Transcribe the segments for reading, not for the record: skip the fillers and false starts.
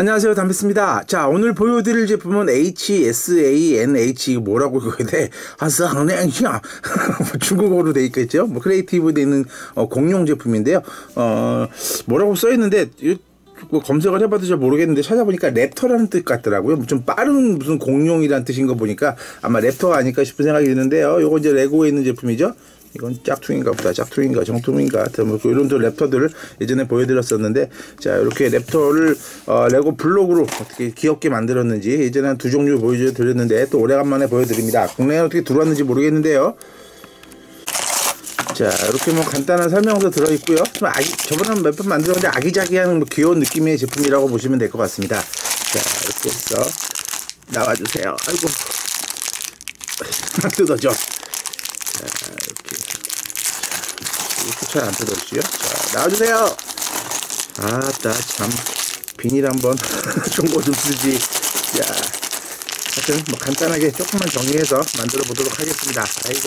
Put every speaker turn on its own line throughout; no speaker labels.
안녕하세요, 담비스입니다. 자, 오늘 보여드릴 제품은 HSANH, 이거 뭐라고 읽어야 돼? 아싸앙냥이야. 중국어로 돼 있겠죠? 뭐 크리에이티브 돼 있는 공룡 제품인데요. 뭐라고 써 있는데 검색을 해봐도 잘 모르겠는데 찾아보니까 랩터라는 뜻 같더라고요. 좀 빠른 무슨 공룡이라는 뜻인 거 보니까 아마 랩터가 아닐까 싶은 생각이 드는데요. 요거 이제 레고에 있는 제품이죠. 이건 짝퉁인가 보다. 짝퉁인가 정품인가 뭐 이런 랩터들을 예전에 보여드렸었는데, 자, 이렇게 랩터를 레고 블록으로 어떻게 귀엽게 만들었는지 예전에 한 두 종류 보여드렸는데 또 오래간만에 보여드립니다. 국내에 어떻게 들어왔는지 모르겠는데요. 자, 이렇게 뭐 간단한 설명도 들어있고요. 저번에 몇 번 만들었는데 아기자기한 뭐 귀여운 느낌의 제품이라고 보시면 될 것 같습니다. 자, 이렇게 해서 나와주세요. 아이고 뜯어져. 자, 이렇게 잘 안 뜯어지죠? 자, 나와주세요. 아따 참, 비닐 한번 좋은 거 좀 쓰지. 자, 하여튼 뭐 간단하게 조금만 정리해서 만들어 보도록 하겠습니다. 아이고.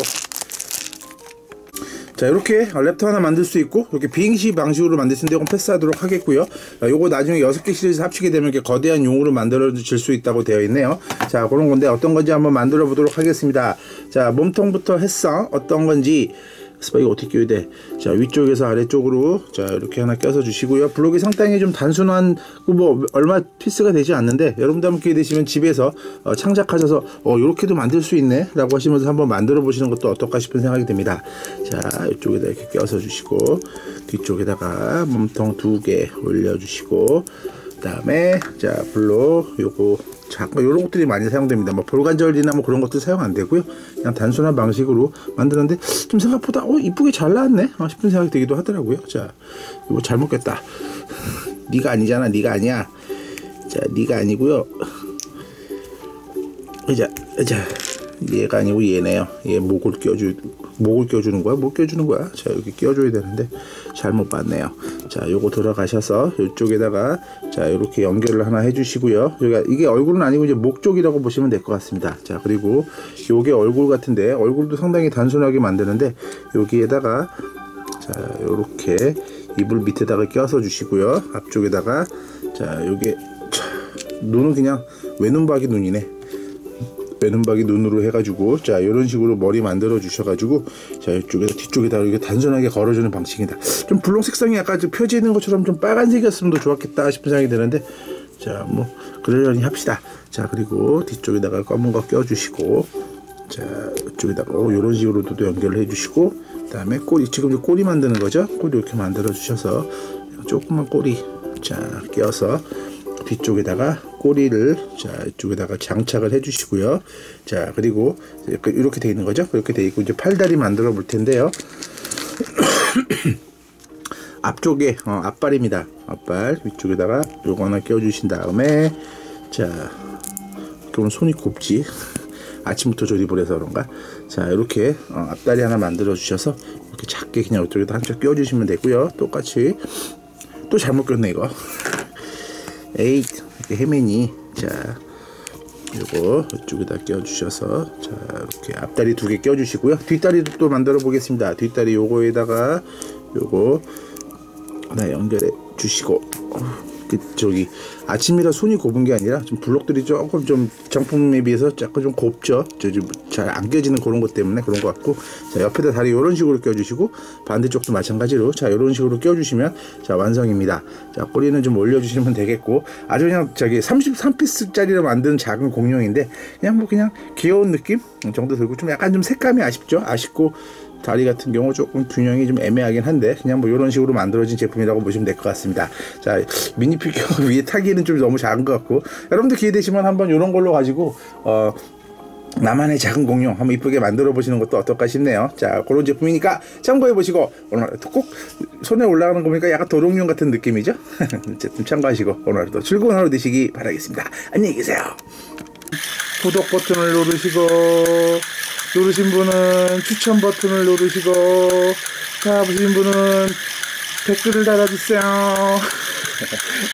자, 이렇게 랩터 하나 만들 수 있고, 이렇게 비행시 방식으로 만들 수 있는데 이건 패스하도록 하겠고요. 자, 요거 나중에 6개 시리즈 합치게 되면 이렇게 거대한 용으로 만들어질 수 있다고 되어 있네요. 자, 그런 건데 어떤 건지 한번 만들어 보도록 하겠습니다. 자, 몸통부터 해서 어떤 건지, 이거 어떻게 끼워야 돼? 자, 위쪽에서 아래쪽으로 자 이렇게 하나 껴서 주시고요. 블록이 상당히 좀 단순한, 뭐 얼마 피스가 되지 않는데 여러분들 한번 기회 되시면 집에서 창작하셔서 요렇게도 만들 수 있네 라고 하시면서 한번 만들어 보시는 것도 어떨까 싶은 생각이 듭니다. 자, 이쪽에다 이렇게 껴서 주시고 뒤쪽에다가 몸통 2개 올려 주시고, 그 다음에 자 블록 요거 자꾸 이런 것들이 많이 사용됩니다. 뭐 볼관절이나 뭐 그런 것도 사용 안 되고요. 그냥 단순한 방식으로 만드는데 좀 생각보다 이쁘게 잘 나왔네 싶은 생각이 들기도 하더라고요. 자, 이거 잘 먹겠다. 네가 아니잖아, 네가 아니야. 자, 네가 아니고요. 자, 얘가 아니고 얘네요. 얘 목을 껴주는 거야? 못 껴주는 거야? 자, 여기 껴줘야 되는데 잘못 봤네요. 자, 요거 들어가셔서 이쪽에다가 자 이렇게 연결을 하나 해주시고요. 이게 얼굴은 아니고 이제 목 쪽이라고 보시면 될 것 같습니다. 자, 그리고 요게 얼굴 같은데 얼굴도 상당히 단순하게 만드는데 여기에다가 자 요렇게 이불 밑에다가 껴서 주시고요. 앞쪽에다가 자 요게 눈은 그냥 외눈박이 눈이네. 외눈박이 눈으로 해가지고 자 이런 식으로 머리 만들어 주셔가지고 자 이쪽에서 뒤쪽에다 이렇게 단순하게 걸어주는 방식이다. 좀 블록 색상이 약간 좀 펴져 있는 것처럼 좀 빨간색이었으면 더 좋았겠다 싶은 생각이 드는데, 자 뭐 그러려니 합시다. 자, 그리고 뒤쪽에다가 검은 거 껴주시고 자 이쪽에다가 이런 식으로도 연결을 해주시고, 그 다음에 꼬리, 지금 꼬리 만드는 거죠. 꼬리 이렇게 만들어 주셔서 조그만 꼬리 자 껴서 뒤쪽에다가 꼬리를 자 이쪽에다가 장착을 해 주시고요. 자, 그리고 이렇게 돼 있는 거죠. 이렇게 돼 있고 이제 팔다리 만들어 볼 텐데요. 앞쪽에 앞발입니다. 앞발 위쪽에다가 요거 하나 껴 주신 다음에 자, 그럼 손이 곱지. 아침부터 조립을 해서 그런가. 자, 이렇게 앞다리 하나 만들어 주셔서 이렇게 작게 그냥 이쪽에다 한쪽 껴 주시면 되고요. 똑같이 또 잘못 꼈네 이거. 에이, 이렇게 헤매니. 자, 요거 이쪽에다 껴주셔서 자 이렇게 앞다리 2개 껴주시고요. 뒷다리도 또 만들어 보겠습니다. 뒷다리 요거에다가 요거 하나 연결해 주시고, 저기 아침이라 손이 곱은 게 아니라 좀 블록들이 조금 좀 정품에 비해서 약간 좀 곱죠. 잘 안 껴지는 그런 것 때문에 그런 것 같고, 자 옆에다 다리 이런 식으로 껴주시고 반대쪽도 마찬가지로 자 이런 식으로 껴주시면 자 완성입니다. 자, 꼬리는 좀 올려주시면 되겠고, 아주 그냥 저기 33피스짜리로 만든 작은 공룡인데 그냥 귀여운 느낌 정도 들고 좀 약간 좀 색감이 아쉽고 다리 같은 경우 조금 균형이 좀 애매하긴 한데 그냥 뭐 이런 식으로 만들어진 제품이라고 보시면 될 것 같습니다. 자, 미니 피규어 위에 타기는 좀 너무 작은 것 같고, 여러분들 기회 되시면 한번 이런 걸로 가지고 나만의 작은 공룡 한번 이쁘게 만들어 보시는 것도 어떨까 싶네요. 자, 그런 제품이니까 참고해 보시고, 오늘 꼭 손에 올라가는 거 보니까 약간 도롱뇽 같은 느낌이죠. 어쨌든 참고하시고 오늘도 즐거운 하루 되시기 바라겠습니다. 안녕히 계세요. 구독 버튼을 누르신 분은 추천 버튼을 누르시고, 자, 보신 분은 댓글을 달아주세요.